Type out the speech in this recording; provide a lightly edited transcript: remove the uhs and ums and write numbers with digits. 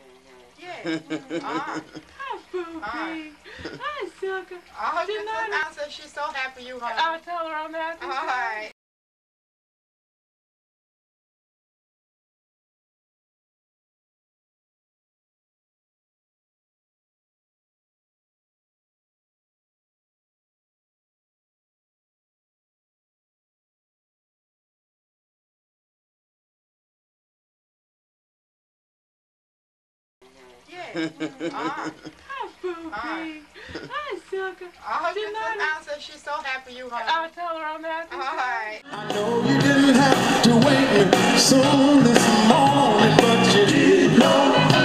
Yeah. Hi, Booby. Hi, Sugar. I said she's so happy you home. I'll tell her I'm happy. All right. Yeah. Hi, Booby. Hi, Sugar. I said she's so happy you home. I'll tell her I'm happy. All right. I know you didn't have to wake me soon this morning, but you did know.